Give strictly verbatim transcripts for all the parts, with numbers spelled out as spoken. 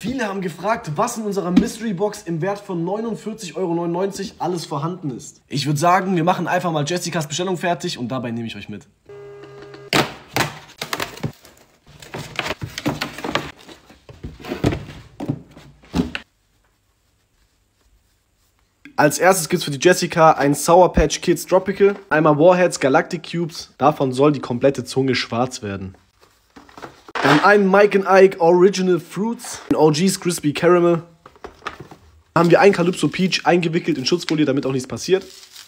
Viele haben gefragt, was in unserer Mystery Box im Wert von neunundvierzig Euro neunundneunzig alles vorhanden ist. Ich würde sagen, wir machen einfach mal Jessicas Bestellung fertig und dabei nehme ich euch mit. Als erstes gibt es für die Jessica ein Sour Patch Kids Tropical, einmal Warheads Galactic Cubes, davon soll die komplette Zunge schwarz werden. Dann ein Mike and Ike Original Fruits, ein O G's Crispy Caramel. Dann haben wir ein Calypso Peach eingewickelt in Schutzfolie, damit auch nichts passiert.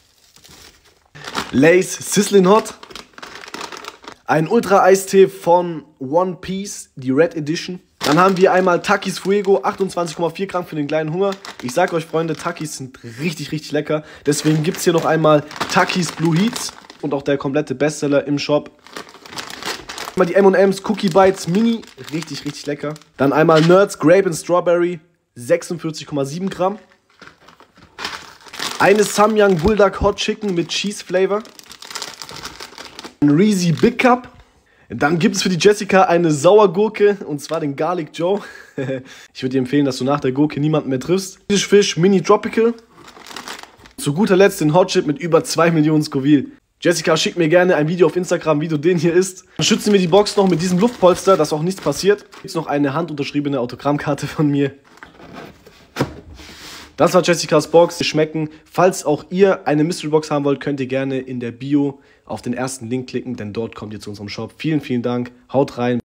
Lay's Sizzling Hot. Ein Ultra-Eistee von One Piece, die Red Edition. Dann haben wir einmal Takis Fuego, achtundzwanzig Komma vier Gramm für den kleinen Hunger. Ich sag euch, Freunde, Takis sind richtig, richtig lecker. Deswegen gibt es hier noch einmal Takis Blue Heats und auch der komplette Bestseller im Shop. Einmal die M und M's Cookie Bites Mini, richtig, richtig lecker. Dann einmal Nerds Grape and Strawberry, sechsundvierzig Komma sieben Gramm. Eine Samyang Bulldog Hot Chicken mit Cheese Flavor. Ein Reezy Big Cup. Dann gibt es für die Jessica eine Sauergurke, und zwar den Garlic Joe. Ich würde dir empfehlen, dass du nach der Gurke niemanden mehr triffst. Fish Fish Mini Tropical. Zu guter Letzt den Hot Chip mit über zwei Millionen Scoville. Jessica, schick mir gerne ein Video auf Instagram, wie du den hier isst. Dann schützen wir die Box noch mit diesem Luftpolster, dass auch nichts passiert. Jetzt noch eine handunterschriebene Autogrammkarte von mir. Das war Jessicas Box. Die schmecken. Falls auch ihr eine Mystery Box haben wollt, könnt ihr gerne in der Bio auf den ersten Link klicken, denn dort kommt ihr zu unserem Shop. Vielen, vielen Dank. Haut rein.